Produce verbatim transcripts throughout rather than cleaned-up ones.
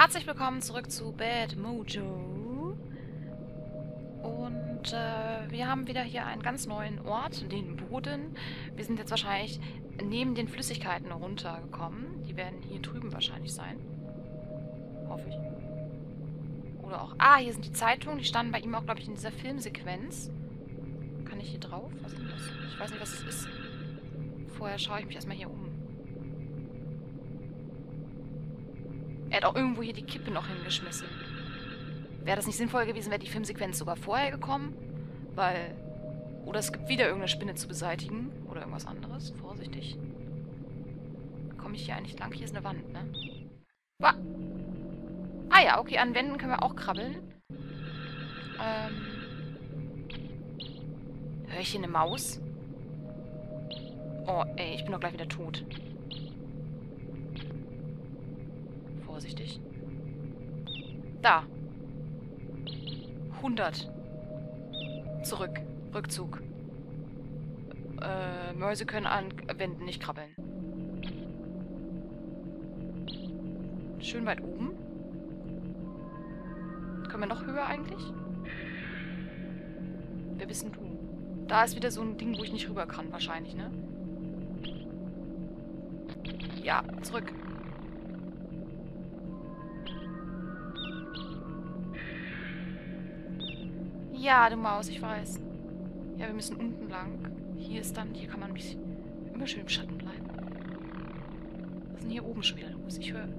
Herzlich willkommen zurück zu Bad Mojo. Und äh, wir haben wieder hier einen ganz neuen Ort, den Boden. Wir sind jetzt wahrscheinlich neben den Flüssigkeiten runtergekommen. Die werden hier drüben wahrscheinlich sein. Hoffe ich. Oder auch... Ah, hier sind die Zeitungen. Die standen bei ihm auch, glaube ich, in dieser Filmsequenz. Kann ich hier drauf? Was ist denn das? Ich weiß nicht, was es ist. Vorher schaue ich mich erstmal hier um. Er hat auch irgendwo hier die Kippe noch hingeschmissen. Wäre das nicht sinnvoll gewesen, wäre die Filmsequenz sogar vorher gekommen? Weil... Oder es gibt wieder irgendeine Spinne zu beseitigen. Oder irgendwas anderes. Vorsichtig. Komme ich hier eigentlich lang? Hier ist eine Wand, ne? Wah! Ah ja, okay, an Wänden können wir auch krabbeln. Ähm... Höre ich hier eine Maus? Oh, ey, ich bin doch gleich wieder tot. Vorsichtig. Da. hundert. Zurück. Rückzug. Äh, Mäuse können an Wänden nicht krabbeln. Schön weit oben. Können wir noch höher eigentlich? Wer bist denn du? Da ist wieder so ein Ding, wo ich nicht rüber kann, wahrscheinlich, ne? Ja, zurück. Ja, du Maus, ich weiß. Ja, wir müssen unten lang. Hier ist dann, hier kann man ein bisschen immer schön im Schatten bleiben. Was ist denn hier oben schon wieder los? Ich höre...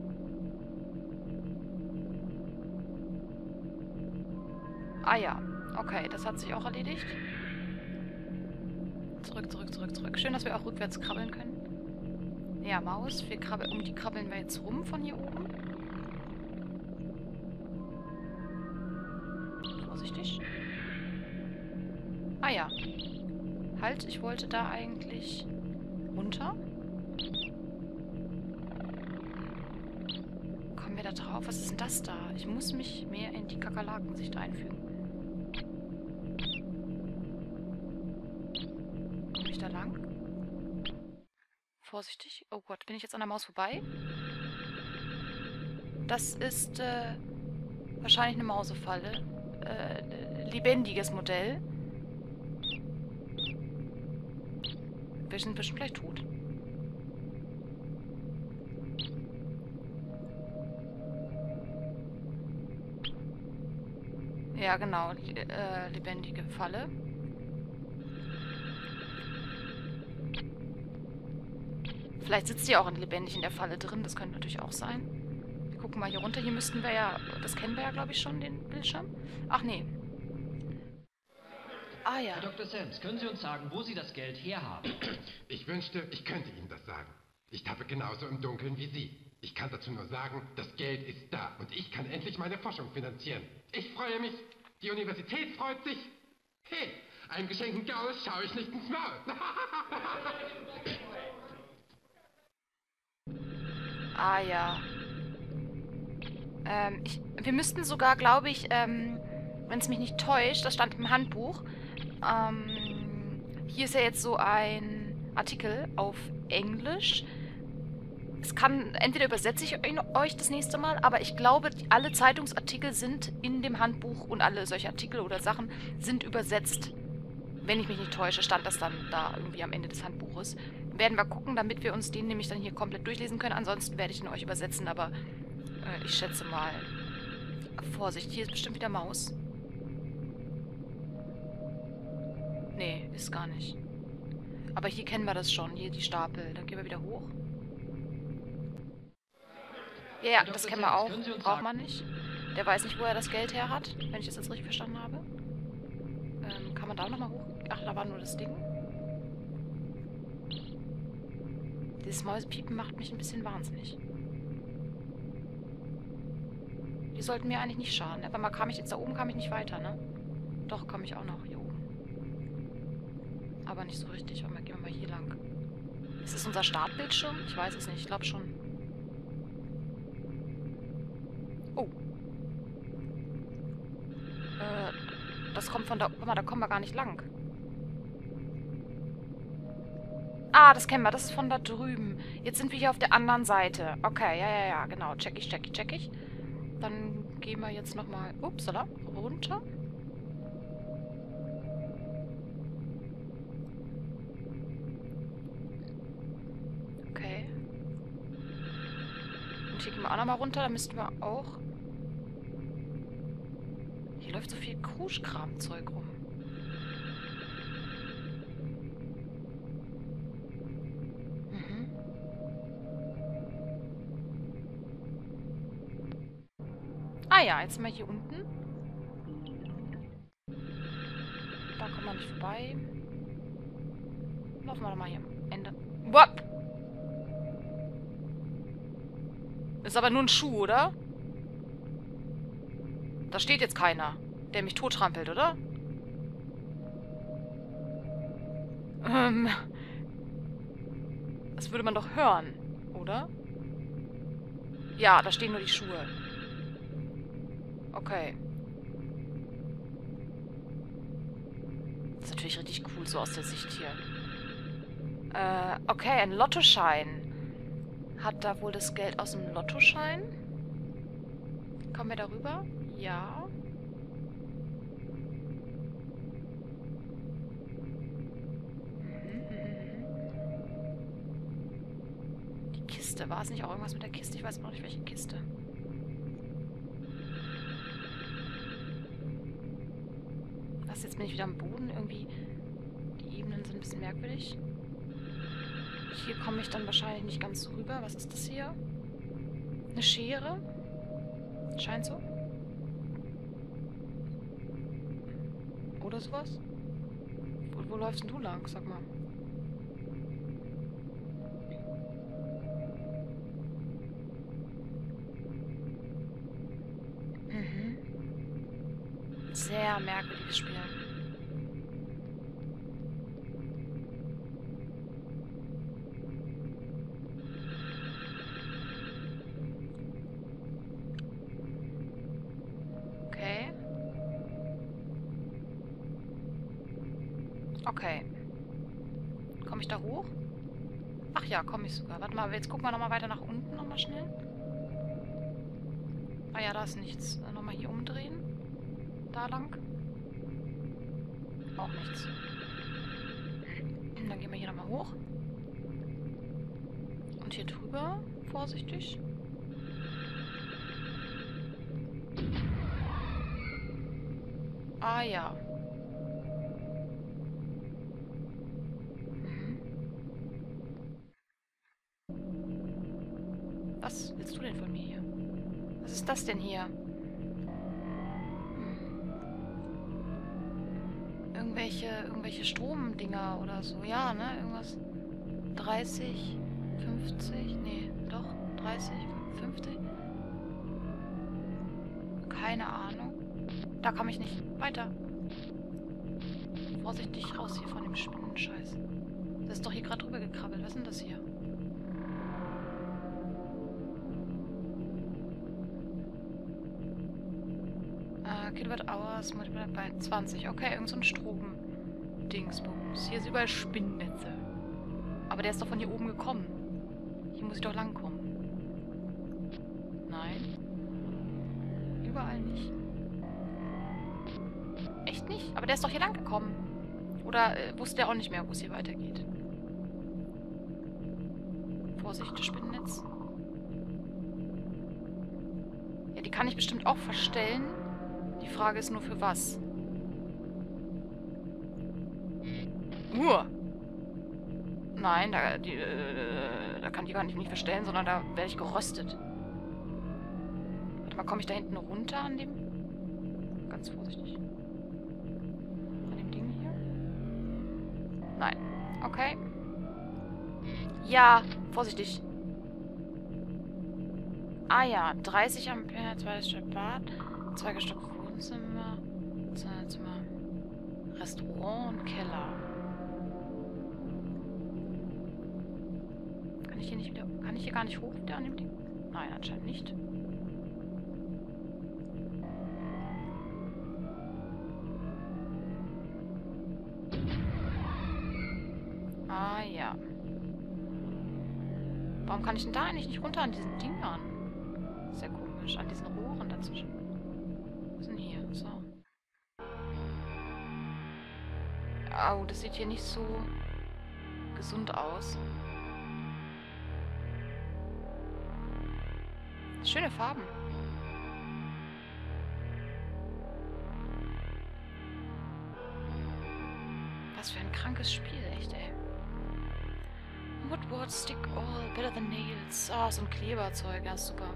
Ah ja, okay, das hat sich auch erledigt. Zurück, zurück, zurück, zurück. Schön, dass wir auch rückwärts krabbeln können. Ja, Maus, wir krabbeln, um die krabbeln wir jetzt rum von hier oben. Vorsichtig. Ah ja. Halt, ich wollte da eigentlich runter. Kommen wir da drauf? Was ist denn das da? Ich muss mich mehr in die Kakerlakensicht einfügen. Komme ich da lang? Vorsichtig. Oh Gott, bin ich jetzt an der Maus vorbei? Das ist äh, wahrscheinlich eine Mausefalle. Äh, lebendiges Modell. Wir sind bestimmt gleich tot. Ja, genau. Äh, lebendige Falle. Vielleicht sitzt sie auch in lebendig in der Falle drin. Das könnte natürlich auch sein. Wir gucken mal hier runter. Hier müssten wir ja... Das kennen wir ja, glaube ich, schon, den Bildschirm. Ach, nee. Ah, ja. Herr Doktor Sands, können Sie uns sagen, wo Sie das Geld herhaben? Ich wünschte, ich könnte Ihnen das sagen. Ich tappe genauso im Dunkeln wie Sie. Ich kann dazu nur sagen, das Geld ist da und ich kann endlich meine Forschung finanzieren. Ich freue mich. Die Universität freut sich. Hey, einem geschenkten Gaul schaue ich nicht ins Maul. Ah, ja. Ähm, ich, wir müssten sogar, glaube ich, ähm, wenn es mich nicht täuscht, das stand im Handbuch, ähm, hier ist ja jetzt so ein Artikel auf Englisch. Es kann, entweder übersetze ich euch das nächste Mal, aber ich glaube, alle Zeitungsartikel sind in dem Handbuch und alle solche Artikel oder Sachen sind übersetzt. Wenn ich mich nicht täusche, stand das dann da irgendwie am Ende des Handbuches. Werden wir gucken, damit wir uns den nämlich dann hier komplett durchlesen können. Ansonsten werde ich ihn euch übersetzen, aber äh, ich schätze mal. Vorsicht, hier ist bestimmt wieder Maus. Nee, ist gar nicht. Aber hier kennen wir das schon, hier die Stapel. Dann gehen wir wieder hoch. Ja, ja, das kennen wir auch. Braucht man nicht. Der weiß nicht, wo er das Geld her hat, wenn ich das jetzt richtig verstanden habe. Ähm, kann man da nochmal hoch? Ach, da war nur das Ding. Dieses Mäusepiepen macht mich ein bisschen wahnsinnig. Die sollten mir eigentlich nicht schaden. Aber mal kam ich jetzt da oben, kam ich nicht weiter, ne? Doch, komme ich auch noch hier oben. Aber nicht so richtig. Aber gehen wir mal hier lang. Ist das unser Startbildschirm? Ich weiß es nicht. Ich glaube schon. Oh. Äh, das kommt von da... Guck mal, da kommen wir gar nicht lang. Ah, das kennen wir. Das ist von da drüben. Jetzt sind wir hier auf der anderen Seite. Okay, ja, ja, ja, genau. Check ich, check ich, check ich. Dann gehen wir jetzt nochmal, upsala, runter. Okay. Und hier gehen wir auch nochmal runter. Da müssten wir auch... Hier läuft so viel Kruschkram-Zeug rum. Mhm. Ah ja, jetzt sind wir hier unten. Da kommen wir nicht vorbei. Laufen wir doch mal hier am Ende. Wop! Ist aber nur ein Schuh, oder? Da steht jetzt keiner, der mich tottrampelt, oder? Ähm. Das würde man doch hören, oder? Ja, da stehen nur die Schuhe. Okay. Das ist natürlich richtig cool, so aus der Sicht hier. Äh, okay, ein Lottoschein. Hat da wohl das Geld aus dem Lottoschein? Kommen wir darüber? Ja. Die Kiste. War es nicht auch irgendwas mit der Kiste? Ich weiß noch nicht, welche Kiste. Was, jetzt bin ich wieder am Boden? Irgendwie, die Ebenen sind ein bisschen merkwürdig. Hier komme ich dann wahrscheinlich nicht ganz so rüber. Was ist das hier? Eine Schere? Scheint so. Oder sowas? Wo, wo läufst denn du lang? Sag mal. Mhm. Sehr merkwürdiges Spiel. Okay. Komme ich da hoch? Ach ja, komme ich sogar. Warte mal, jetzt gucken wir nochmal weiter nach unten, nochmal schnell. Ah ja, da ist nichts. Äh, nochmal hier umdrehen. Da lang. Auch nichts. Dann gehen wir hier nochmal hoch. Und hier drüber. Vorsichtig. Ah ja. Was willst du denn von mir hier? Was ist das denn hier? Hm. Irgendwelche, irgendwelche Stromdinger oder so. Ja, ne? Irgendwas. dreißig, fünfzig, nee, doch. dreißig, fünfzig. Keine Ahnung. Da komme ich nicht weiter. Vorsichtig raus hier von dem Spinnenscheiß. Das ist doch hier gerade drüber gekrabbelt. Was ist denn das hier? Kilowatt-Hours multiplied bei zwanzig. Okay, irgend so ein Strom-Dingsbums. Hier ist überall Spinnennetze. Aber der ist doch von hier oben gekommen. Hier muss ich doch langkommen. Nein. Überall nicht. Echt nicht? Aber der ist doch hier lang gekommen. Oder äh, wusste er auch nicht mehr, wo es hier weitergeht. Vorsicht, das Spinnennetz. Ja, die kann ich bestimmt auch verstellen. Die Frage ist nur für was. Uh. Nein, da, die, äh, da kann ich gar nicht, nicht verstellen, sondern da werde ich geröstet. Warte mal, komme ich da hinten runter an dem... Ganz vorsichtig. An dem Ding hier? Nein. Okay. Ja, vorsichtig. Ah ja, dreißig Ampere, zweites Stock Bad, zweites Stock Wohnzimmer, Zimmer, Restaurant und Keller. Kann ich hier nicht wieder... Kann ich hier gar nicht hoch wieder an dem Ding? Nein, anscheinend nicht. Ah ja. Warum kann ich denn da eigentlich nicht runter an diesen Dingern? Sehr komisch. An diesen Rohren dazwischen. Was ist denn hier? So. Au, das sieht hier nicht so gesund aus. Schöne Farben. Was für ein krankes Spiel, echt, ey. Woodward stick all better than nails. Ah, oh, so ein Kleberzeug, ja, super.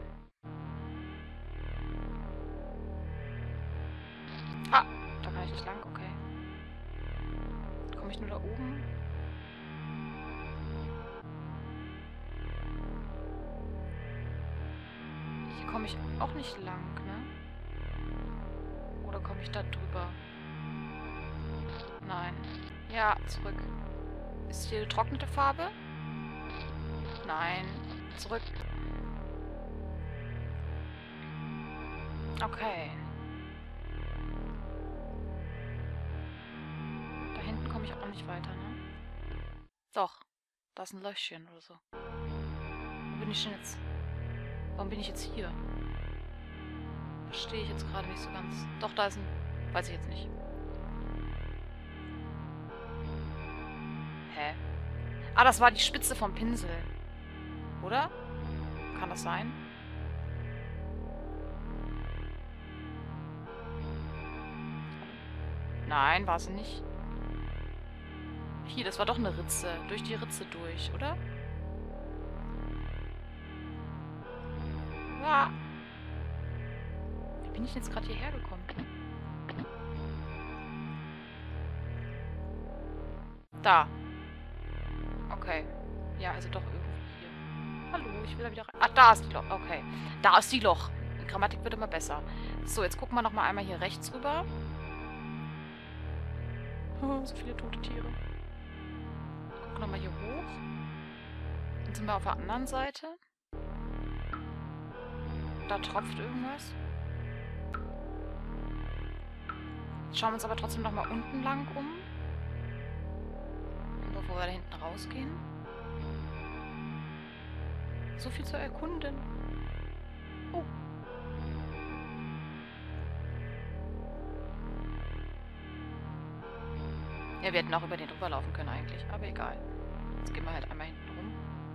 Ah, da kann ich nicht lang, okay. Komme ich nur da oben? Hier komme ich auch nicht lang, ne? Oder komme ich da drüber? Nein. Ja, zurück. Ist hier getrocknete Farbe? Nein. Zurück. Okay. Da hinten komme ich auch nicht weiter, ne? Doch. Da ist ein Löchchen oder so. Wo bin ich denn jetzt? Warum bin ich jetzt hier? Verstehe ich jetzt gerade nicht so ganz. Doch, da ist ein... Weiß ich jetzt nicht. Hä? Ah, das war die Spitze vom Pinsel. Oder? Kann das sein? Nein, war sie nicht. Hier, das war doch eine Ritze. Durch die Ritze durch, oder? Ah. Wie bin ich jetzt gerade hierher gekommen? Da. Okay. Ja, also doch irgendwie hier. Hallo, ich will da wieder rein. Ah, da ist die Loch. Okay. Da ist die Loch. Die Grammatik wird immer besser. So, jetzt gucken wir nochmal einmal hier rechts rüber. Oh, so viele tote Tiere. Gucken nochmal hier hoch. Dann sind wir auf der anderen Seite. Da tropft irgendwas. Jetzt schauen wir uns aber trotzdem nochmal unten lang um. Bevor wir da hinten rausgehen. So viel zu erkunden. Oh. Ja, wir hätten auch über den drüber laufen können eigentlich. Aber egal. Jetzt gehen wir halt einmal hinten rum.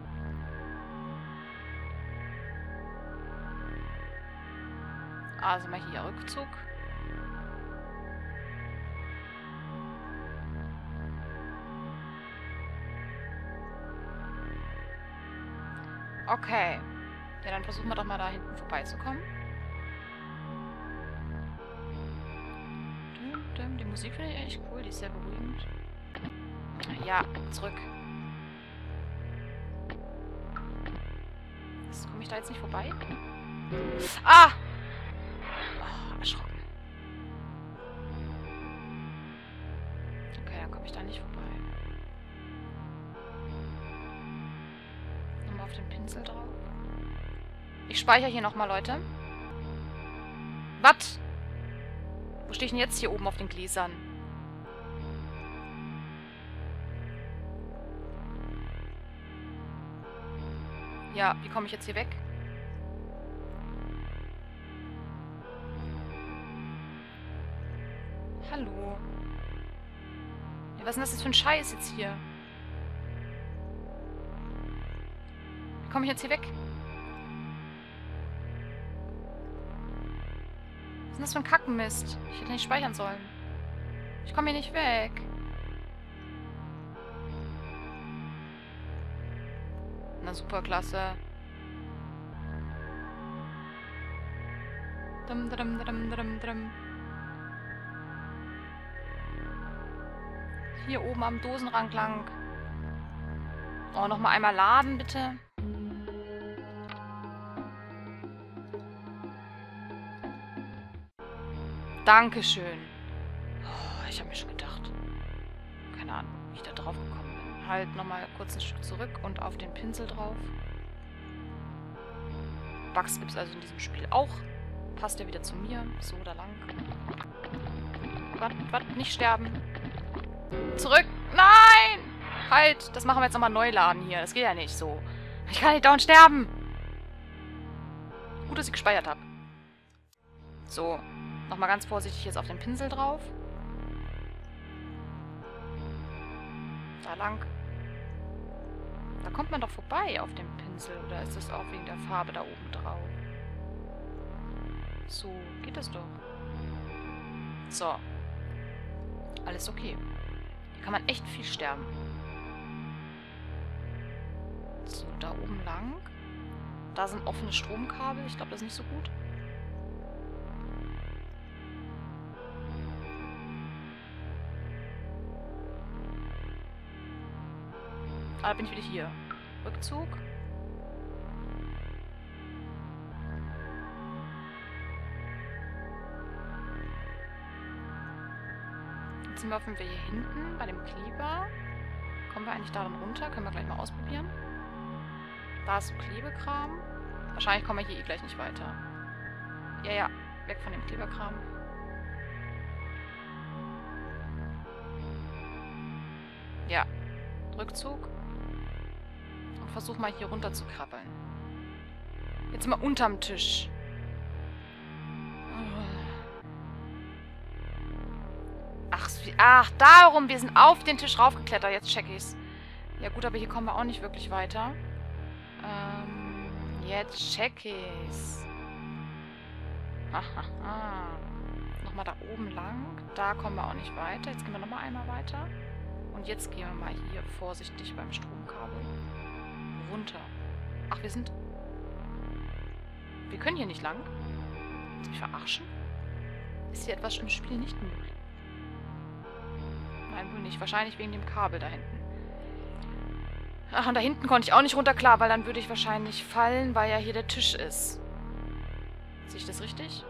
Also mal hier Rückzug. Okay. Ja, dann versuchen wir doch mal da hinten vorbeizukommen. Die Musik finde ich eigentlich cool, die ist sehr beruhigend. Ja, zurück. Was, komme ich da jetzt nicht vorbei? Ah! Oh, erschrocken. Okay, dann komme ich da nicht vorbei. Nochmal auf den Pinsel drauf. Ich speichere hier nochmal, Leute. Was? Wo stehe ich denn jetzt hier oben auf den Gläsern? Ja, wie komme ich jetzt hier weg? Hallo. Ja, was ist denn das jetzt für ein Scheiß jetzt hier? Wie komme ich jetzt hier weg? Was ist denn das für ein Kackenmist? Ich hätte nicht speichern sollen. Ich komme hier nicht weg. Na super, klasse. Dum, dum, dum, dum, dum. Hier oben am Dosenrand lang. Oh, nochmal einmal laden, bitte. Dankeschön. Oh, ich habe mir schon gedacht. Keine Ahnung, wie ich da drauf gekommen bin. Halt nochmal kurz ein Stück zurück und auf den Pinsel drauf. Bugs gibt es also in diesem Spiel auch. Passt ja wieder zu mir. So, da lang. Warte, warte, nicht sterben. Zurück. Nein! Halt, das machen wir jetzt nochmal neu laden hier. Das geht ja nicht so. Ich kann nicht dauernd sterben. Gut, dass ich gespeichert habe. So. Nochmal ganz vorsichtig jetzt auf den Pinsel drauf. Da lang. Da kommt man doch vorbei auf dem Pinsel. Oder ist das auch wegen der Farbe da oben drauf? So, geht das doch. So. Alles okay. Hier kann man echt viel sterben. So, da oben lang. Da sind offene Stromkabel. Ich glaube, das ist nicht so gut. Ah, da bin ich wieder hier. Rückzug. Jetzt sind wir auf dem Weg hier hinten bei dem Kleber. Kommen wir eigentlich darin runter? Können wir gleich mal ausprobieren. Da ist so Klebekram. Wahrscheinlich kommen wir hier eh gleich nicht weiter. Ja, ja. Weg von dem Kleberkram. Ja. Rückzug. Und versuch mal hier runter zu krabbeln. Jetzt sind wir unterm Tisch. Ach, ach, darum. Wir sind auf den Tisch raufgeklettert. Jetzt check ich's. Ja gut, aber hier kommen wir auch nicht wirklich weiter. Ähm, jetzt check ich's. Hahaha. Nochmal da oben lang. Da kommen wir auch nicht weiter. Jetzt gehen wir nochmal einmal weiter. Und jetzt gehen wir mal hier vorsichtig beim Stromkabel runter. Ach, wir sind... Wir können hier nicht lang. Willst du mich verarschen? Ist hier etwas im Spiel nicht möglich? Nein, wohl nicht. Wahrscheinlich wegen dem Kabel da hinten. Ach, und da hinten konnte ich auch nicht runter, klar, weil dann würde ich wahrscheinlich fallen, weil ja hier der Tisch ist. Sehe ich das richtig?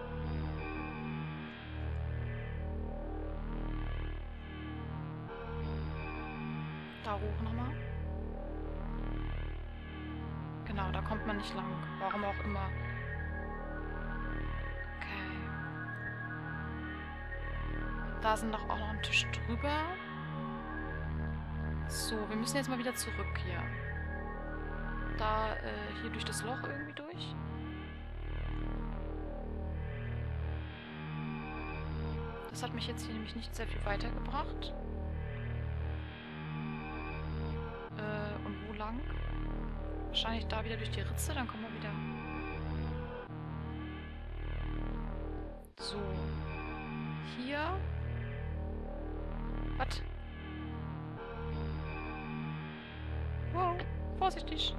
Da hoch nochmal. Genau, da kommt man nicht lang. Warum auch immer. Okay. Da sind doch auch noch ein Tisch drüber. So, wir müssen jetzt mal wieder zurück hier. Da, äh, hier durch das Loch irgendwie durch. Das hat mich jetzt hier nämlich nicht sehr viel weitergebracht. Äh, und wo lang? Wahrscheinlich da wieder durch die Ritze, dann kommen wir wieder... So. Hier. Was? Wow, vorsichtig.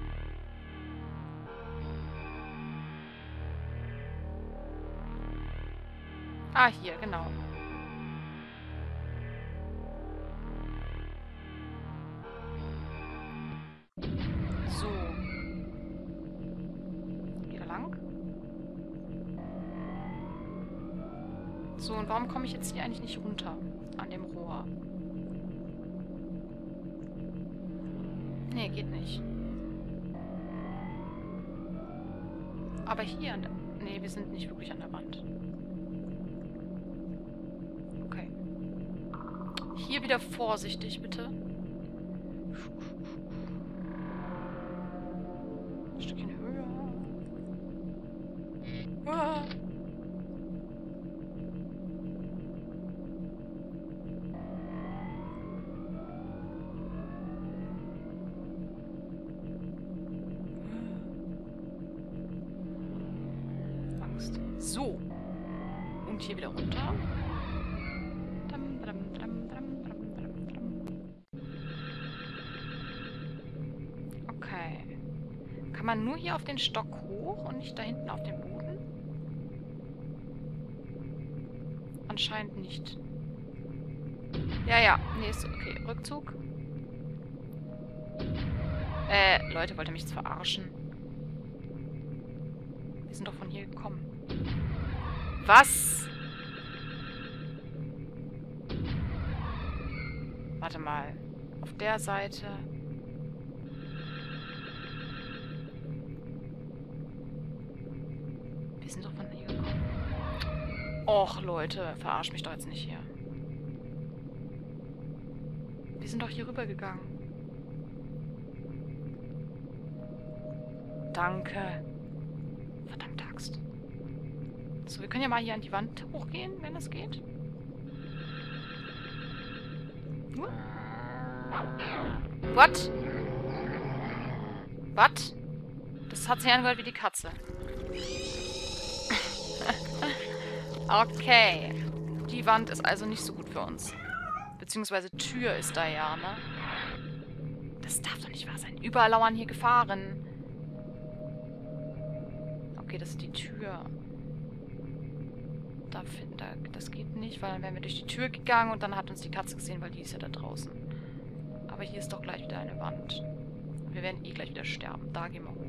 Ah, hier, genau. So. Wieder lang. So, und warum komme ich jetzt hier eigentlich nicht runter? An dem Rohr. Nee, geht nicht. Aber hier an der... Nee, wir sind nicht wirklich an der Wand. Okay. Hier wieder vorsichtig, bitte. Ein Stückchen höher. Ah. So. Und hier wieder runter. Dam, dam, dam, dam, dam, dam, dam. Okay. Kann man nur hier auf den Stock hoch und nicht da hinten auf den Boden? Anscheinend nicht. Ja, ja. Nee, ist okay. Rückzug. Äh, Leute, wollt ihr mich jetzt verarschen? Wir sind doch von hier gekommen. Was? Warte mal. Auf der Seite. Wir sind doch von hier gekommen. Och, Leute, verarsch mich doch jetzt nicht hier. Wir sind doch hier rüber gegangen. danke. Verdammte Axt. So, wir können ja mal hier an die Wand hochgehen, wenn das geht. Hm? What? What? Das hat sich angehört wie die Katze. Okay. Die Wand ist also nicht so gut für uns. Beziehungsweise Tür ist da ja, ne? Das darf doch nicht wahr sein. Überall lauern hier Gefahren. Okay, das ist die Tür. Da finden, da, das geht nicht, weil dann wären wir durch die Tür gegangen und dann hat uns die Katze gesehen, weil die ist ja da draußen. Aber hier ist doch gleich wieder eine Wand. Wir werden eh gleich wieder sterben. Da gehen wir hoch.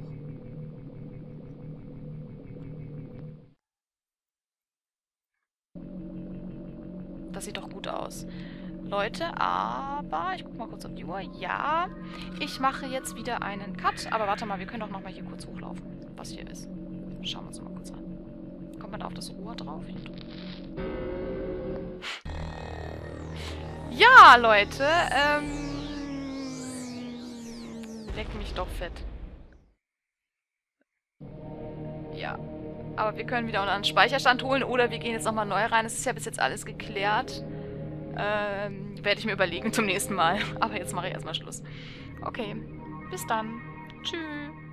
Das sieht doch gut aus. Leute, aber ich gucke mal kurz auf die Uhr. Ja, ich mache jetzt wieder einen Cut. Aber warte mal, wir können doch nochmal hier kurz hochlaufen, was hier ist. Schauen wir uns mal kurz an. Kommt man da auf das Rohr drauf? Ja, Leute, ähm... leck mich doch fett. Ja. Aber wir können wieder unseren Speicherstand holen oder wir gehen jetzt nochmal neu rein. Es ist ja bis jetzt alles geklärt. Ähm, werde ich mir überlegen zum nächsten Mal. Aber jetzt mache ich erstmal Schluss. Okay, bis dann. Tschüss.